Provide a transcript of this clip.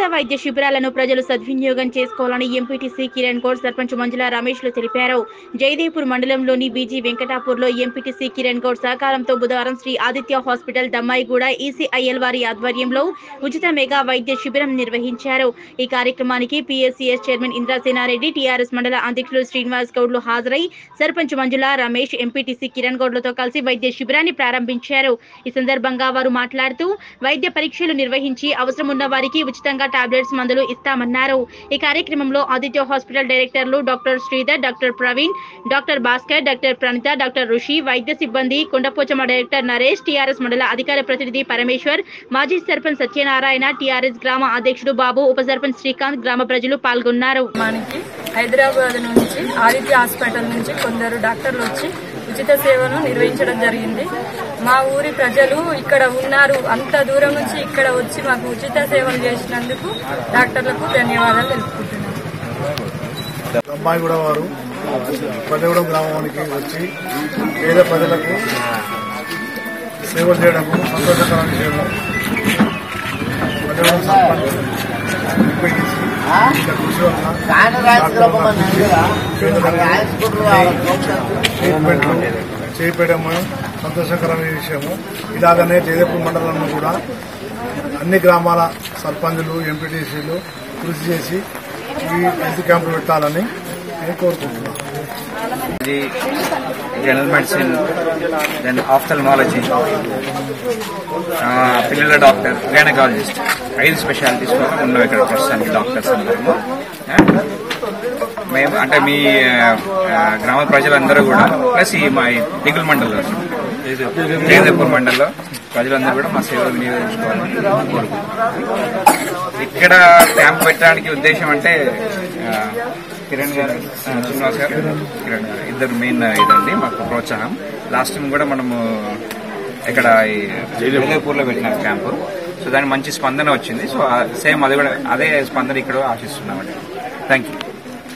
వైద్య శిబిరాలను ప్రజలు సద్వినియోగం చేసుకోవాలని ఎంపీటీసీ కిరణ్ గౌడ్, సర్పంచ్ మంజుల రమేష్లు తెలిపారు. జయదేవ్పూర్ మండలంలోని బీజీ వెంకటాపూర్లో ఎంపీటీసీ కిరణ్ గౌడ్ సహకారంతో బుధవారం శ్రీ ఆదిత్య హాస్పిటల్ దమ్మాయిగూడ ఈసీఐఎల్ వారి ఆధ్వర్యంలో ఉచిత మెగా వైద్య శిబిరం నిర్వహించారు. ఈ కార్యక్రమానికి పీఎస్సీఎస్ చైర్మన్ ఇంద్రసేనారెడ్డి, టీఆర్ఎస్ మండల అధ్యక్షులు శ్రీనివాస్ గౌడ్లు హాజరై సర్పంచ్ మంజుల రమేష్, ఎంపీటీసీ కిరణ్ గౌడ్లతో కలిసి వైద్య శిబిరాన్ని ప్రారంభించారు. ఈ సందర్భంగా వారు మాట్లాడుతూ వైద్య పరీక్షలు నిర్వహించి అవసరం ఉన్న వారికి ఉచితంగా టాబ్లెట్స్, మందులు ఇస్తామన్నారు. ఈ కార్యక్రమంలో ఆదిత్య హాస్పిటల్ డైరెక్టర్లు doctor Sridhar, doctor Praveen, doctor Bhaskar, doctor Pranitha, doctor Rishi, వైద్య సిబ్బంది, కొండపోచమ్మ డైరెక్టర్ నరేష్, టీఆర్ఎస్ మండల అధికార ప్రతినిధి పరమేశ్వర్, మాజీ సర్పంచ్ సత్యనారాయణ, టీఆర్ఎస్ గ్రామ అధ్యక్షుడు బాబు, ఉప సర్పంచ్ శ్రీకాంత్, గ్రామ ప్రజలు పాల్గొన్నారు. హైదరాబాద్ నుంచి ఆదిత్య హాస్పిటల్ నుంచి కొందరు డాక్టర్లు వచ్చి ఉచిత సేవను నిర్వహించడం జరిగింది. మా ఊరి ప్రజలు ఇక్కడ ఉన్నారు, అంత దూరం నుంచి ఇక్కడ వచ్చి మాకు ఉచిత సేవలు చేసినందుకు డాక్టర్లకు ధన్యవాదాలు తెలుపుకుంటున్నాను. అమ్మాయిగూడ వారు పల్లెగూడెం గ్రామానికి వచ్చి పేద ప్రజలకు సేవలు చేయడం సంతోషకరమైన విషయం. పల్లెగూడెం సర్పంచ్ ట్రీట్మెంట్లు చేపట్టడం సంతోషకరమైన విషయము. ఇలాగనే జయదేవ్పూర్ మండలంలో కూడా అన్ని గ్రామాల సర్పంచులు, ఎంపీటీసీలు కృషి చేసి ఈ హెల్త్ క్యాంపులు పెట్టాలని నేను కోరుకుంటున్నాను. జనరల్ మెడిసిన్, దెన్ ఆఫ్థల్మాలజీ, పిల్లల డాక్టర్, గైనకాలజిస్ట్, 5 స్పెషాలిటీస్ ఉన్నాయి ఇక్కడ ప్రస్తుతానికి డాక్టర్స్ అందరూ. మేము అంటే మీ గ్రామ ప్రజలందరూ కూడా ప్లస్ ఈ మా దిగుల మండలంలో జయదేవ్పూర్ మండలంలో ప్రజలందరూ కూడా మా సేవలు వినియోగించుకోవాలని కోరుకుంటున్నాం. ఇక్కడ క్యాంప్ పెట్టడానికి ఉద్దేశం అంటే కిరణ్ గారు, శ్రీనివాస్ గారు, కిరణ్ గారు ఇద్దరు మెయిన్ ఇదండి మాకు ప్రోత్సాహం. లాస్ట్ టైం కూడా మనము ఇక్కడ జయదేవ్పూర్ లో పెట్టిన క్యాంపు, సో దానికి మంచి స్పందన వచ్చింది. సో సేమ్ అది కూడా అదే స్పందన ఇక్కడ ఆశిస్తున్నామండి. Thank you.